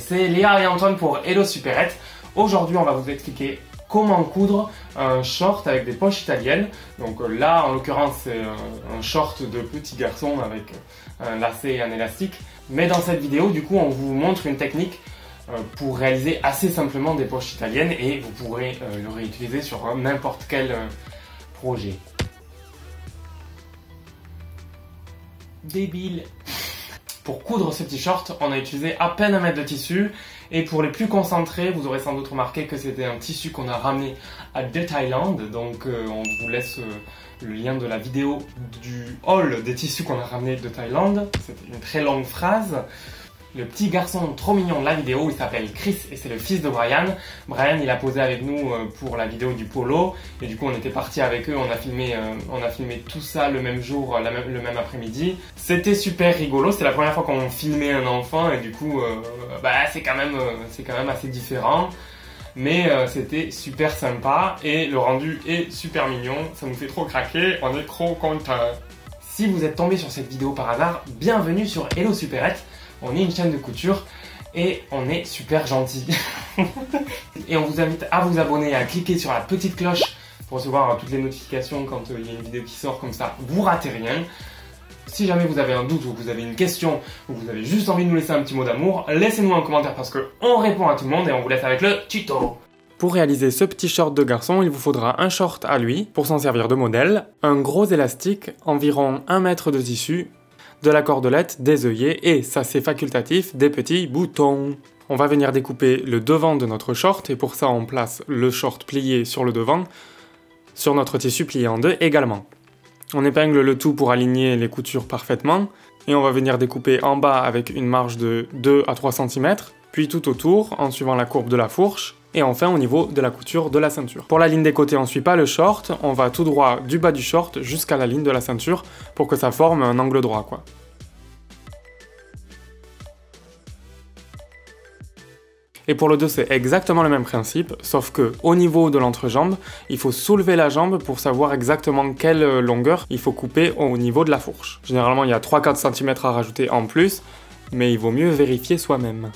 c'est Léa et Antoine pour Hello Supérette. Aujourd'hui, on va vous expliquer comment coudre un short avec des poches italiennes. Donc là, en l'occurrence, c'est un short de petit garçon avec un lacet et un élastique. Mais dans cette vidéo, du coup, on vous montre une technique pour réaliser assez simplement des poches italiennes et vous pourrez le réutiliser sur n'importe quel projet. Débile. Pour coudre ce t-shirt, on a utilisé à peine 1 mètre de tissu. Et pour les plus concentrés, vous aurez sans doute remarqué que c'était un tissu qu'on a ramené de Thaïlande. Donc on vous laisse le lien de la vidéo du haul des tissus qu'on a ramené de Thaïlande. C'était une très longue phrase. Le petit garçon trop mignon de la vidéo, il s'appelle Chris et c'est le fils de Brian. Brian, il a posé avec nous pour la vidéo du polo et du coup on était parti avec eux, on a filmé tout ça le même jour, le même après-midi. C'était super rigolo, c'est la première fois qu'on filmait un enfant et du coup c'est quand même assez différent. Mais c'était super sympa et le rendu est super mignon, ça nous fait trop craquer, on est trop contents. Si vous êtes tombé sur cette vidéo par hasard, bienvenue sur Hello Supérette. On est une chaîne de couture et on est super gentil. Et on vous invite à vous abonner et à cliquer sur la petite cloche pour recevoir toutes les notifications quand il y a une vidéo qui sort, comme ça vous ratez rien. Si jamais vous avez un doute ou vous avez une question ou vous avez juste envie de nous laisser un petit mot d'amour, laissez-nous un commentaire parce qu'on répond à tout le monde et on vous laisse avec le tuto. Pour réaliser ce petit short de garçon, il vous faudra un short à lui pour s'en servir de modèle, un gros élastique, environ 1 mètre de tissu, de la cordelette, des œillets et, ça c'est facultatif, des petits boutons. On va venir découper le devant de notre short et pour ça on place le short plié sur le devant, sur notre tissu plié en deux également. On épingle le tout pour aligner les coutures parfaitement et on va venir découper en bas avec une marge de 2 à 3 cm, puis tout autour en suivant la courbe de la fourche et enfin au niveau de la couture de la ceinture. Pour la ligne des côtés, on ne suit pas le short, on va tout droit du bas du short jusqu'à la ligne de la ceinture pour que ça forme un angle droit quoi. Et pour le dos, c'est exactement le même principe, sauf que au niveau de l'entrejambe, il faut soulever la jambe pour savoir exactement quelle longueur il faut couper au niveau de la fourche. Généralement, il y a 3-4 cm à rajouter en plus, mais il vaut mieux vérifier soi-même.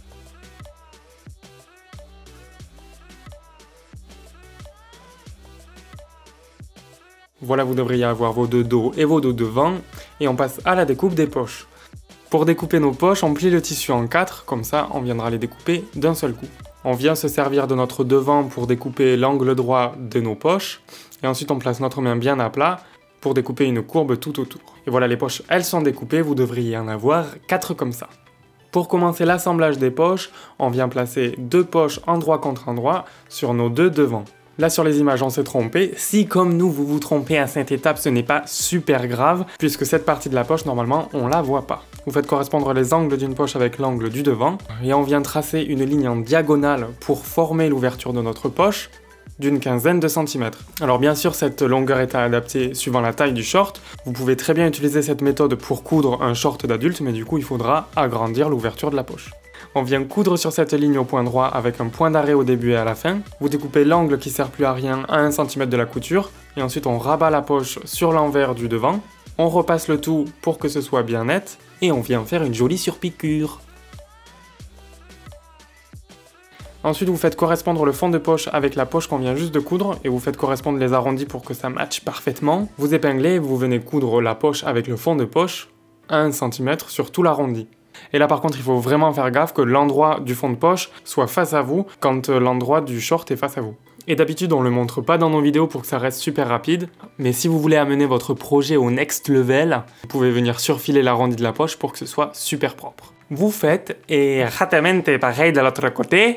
Voilà, vous devriez avoir vos deux dos et vos dos devant, et on passe à la découpe des poches. Pour découper nos poches, on plie le tissu en 4, comme ça on viendra les découper d'un seul coup. On vient se servir de notre devant pour découper l'angle droit de nos poches, et ensuite on place notre main bien à plat pour découper une courbe tout autour. Et voilà, les poches, elles sont découpées, vous devriez en avoir 4 comme ça. Pour commencer l'assemblage des poches, on vient placer 2 poches endroit contre endroit sur nos 2 devants. Là sur les images on s'est trompé, si comme nous vous vous trompez à cette étape ce n'est pas super grave puisque cette partie de la poche normalement on la voit pas. Vous faites correspondre les angles d'une poche avec l'angle du devant et on vient tracer une ligne en diagonale pour former l'ouverture de notre poche d'une quinzaine de centimètres. Alors bien sûr cette longueur est à adapter suivant la taille du short, vous pouvez très bien utiliser cette méthode pour coudre un short d'adulte mais du coup il faudra agrandir l'ouverture de la poche. On vient coudre sur cette ligne au point droit avec un point d'arrêt au début et à la fin. Vous découpez l'angle qui sert plus à rien à 1 cm de la couture. Et ensuite on rabat la poche sur l'envers du devant. On repasse le tout pour que ce soit bien net. Et on vient faire une jolie surpiqûre. Ensuite vous faites correspondre le fond de poche avec la poche qu'on vient juste de coudre. Et vous faites correspondre les arrondis pour que ça matche parfaitement. Vous épinglez et vous venez coudre la poche avec le fond de poche à 1 cm sur tout l'arrondi. Et là par contre il faut vraiment faire gaffe que l'endroit du fond de poche soit face à vous quand l'endroit du short est face à vous. Et d'habitude on le montre pas dans nos vidéos pour que ça reste super rapide, mais si vous voulez amener votre projet au next level, vous pouvez venir surfiler l'arrondi de la poche pour que ce soit super propre. Vous faites exactement pareil de l'autre côté.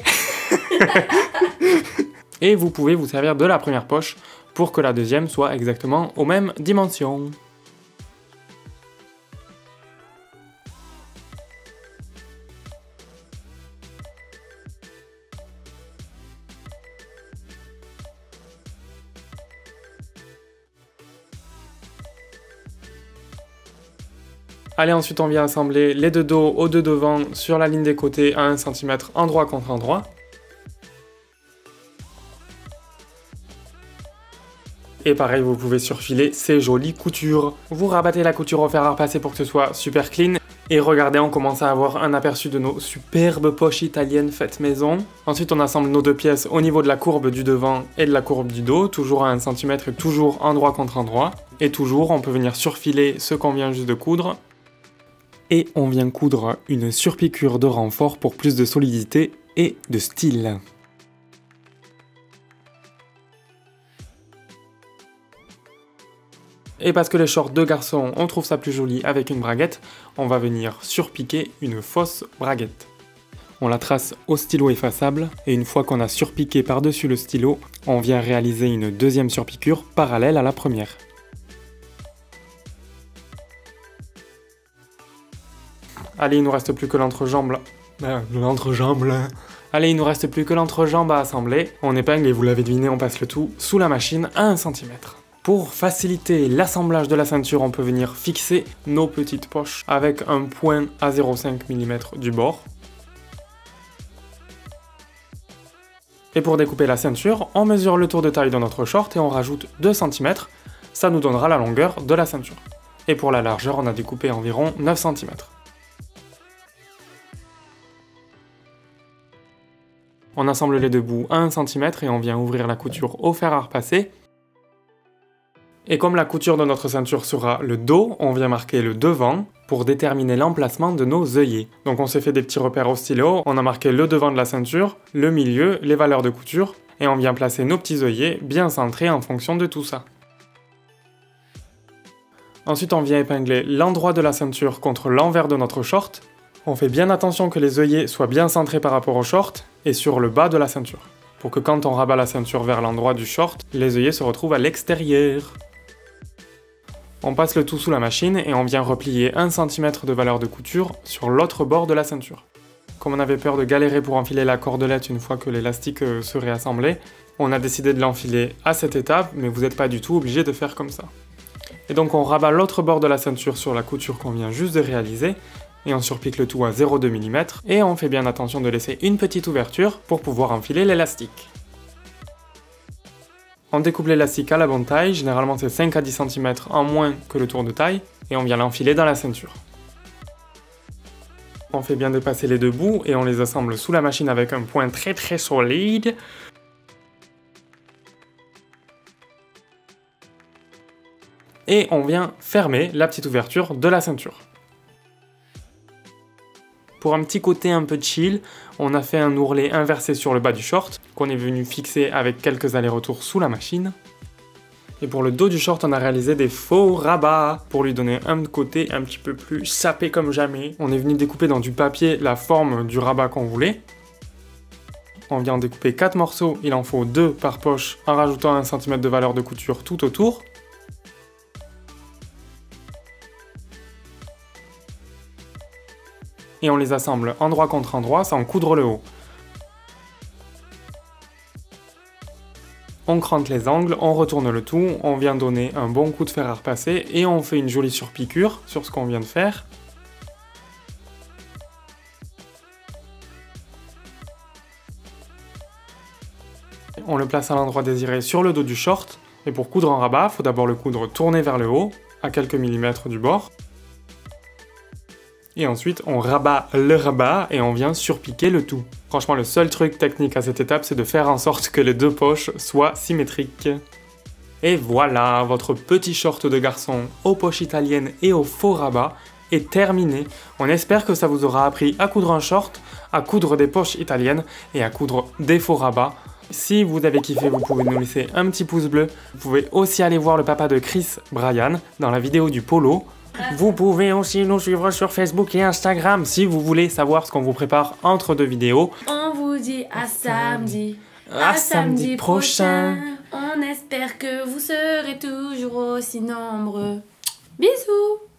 Et vous pouvez vous servir de la première poche pour que la deuxième soit exactement aux mêmes dimensions. Allez, ensuite on vient assembler les 2 dos aux 2 devant sur la ligne des côtés à 1 cm endroit contre endroit. Et pareil, vous pouvez surfiler ces jolies coutures. Vous rabattez la couture au fer à repasser pour que ce soit super clean. Et regardez, on commence à avoir un aperçu de nos superbes poches italiennes faites maison. Ensuite, on assemble nos deux pièces au niveau de la courbe du devant et de la courbe du dos, toujours à 1 cm et toujours endroit contre endroit. Et toujours, on peut venir surfiler ce qu'on vient juste de coudre. Et on vient coudre une surpiqûre de renfort pour plus de solidité et de style. Et parce que les shorts de garçon, on trouve ça plus joli avec une braguette, on va venir surpiquer une fausse braguette. On la trace au stylo effaçable, et une fois qu'on a surpiqué par-dessus le stylo, on vient réaliser une deuxième surpiqûre parallèle à la première. Allez, il nous reste plus que l'entrejambe là. Allez, il nous reste plus que l'entrejambe à assembler. On épingle et vous l'avez deviné, on passe le tout sous la machine à 1 cm. Pour faciliter l'assemblage de la ceinture, on peut venir fixer nos petites poches avec un point à 0,5 mm du bord. Et pour découper la ceinture, on mesure le tour de taille de notre short et on rajoute 2 cm. Ça nous donnera la longueur de la ceinture. Et pour la largeur, on a découpé environ 9 cm. On assemble les deux bouts à 1 cm et on vient ouvrir la couture au fer à repasser. Et comme la couture de notre ceinture sera le dos, on vient marquer le devant pour déterminer l'emplacement de nos œillets. Donc on s'est fait des petits repères au stylo, on a marqué le devant de la ceinture, le milieu, les valeurs de couture, et on vient placer nos petits œillets bien centrés en fonction de tout ça. Ensuite on vient épingler l'endroit de la ceinture contre l'envers de notre short. On fait bien attention que les œillets soient bien centrés par rapport au short et sur le bas de la ceinture, pour que quand on rabat la ceinture vers l'endroit du short, les œillets se retrouvent à l'extérieur. On passe le tout sous la machine et on vient replier 1 cm de valeur de couture sur l'autre bord de la ceinture. Comme on avait peur de galérer pour enfiler la cordelette une fois que l'élastique serait assemblé, on a décidé de l'enfiler à cette étape, mais vous n'êtes pas du tout obligé de faire comme ça. Et donc on rabat l'autre bord de la ceinture sur la couture qu'on vient juste de réaliser, et on surpique le tout à 0,2 mm, et on fait bien attention de laisser une petite ouverture pour pouvoir enfiler l'élastique. On découpe l'élastique à la bonne taille, généralement c'est 5 à 10 cm en moins que le tour de taille, et on vient l'enfiler dans la ceinture. On fait bien dépasser les deux bouts et on les assemble sous la machine avec un point très solide. Et on vient fermer la petite ouverture de la ceinture. Pour un petit côté un peu chill, on a fait un ourlet inversé sur le bas du short, qu'on est venu fixer avec quelques allers-retours sous la machine. Et pour le dos du short, on a réalisé des faux rabats, pour lui donner un côté un petit peu plus sapé comme jamais. On est venu découper dans du papier la forme du rabat qu'on voulait. On vient en découper 4 morceaux, il en faut 2 par poche, en rajoutant 1 cm de valeur de couture tout autour. Et on les assemble endroit contre endroit sans coudre le haut. On crante les angles, on retourne le tout, on vient donner un bon coup de fer à repasser et on fait une jolie surpiqûre sur ce qu'on vient de faire. On le place à l'endroit désiré sur le dos du short, et pour coudre en rabat, il faut d'abord le coudre tourné vers le haut, à quelques millimètres du bord. Et ensuite, on rabat le rabat et on vient surpiquer le tout. Franchement, le seul truc technique à cette étape, c'est de faire en sorte que les deux poches soient symétriques. Et voilà, votre petit short de garçon aux poches italiennes et au faux rabat est terminé. On espère que ça vous aura appris à coudre un short, à coudre des poches italiennes et à coudre des faux rabats. Si vous avez kiffé, vous pouvez nous laisser un petit pouce bleu. Vous pouvez aussi aller voir le papa de Chris, Brian, dans la vidéo du polo. Vous pouvez aussi nous suivre sur Facebook et Instagram si vous voulez savoir ce qu'on vous prépare entre deux vidéos. On vous dit à samedi. À samedi prochain. On espère que vous serez toujours aussi nombreux. Bisous.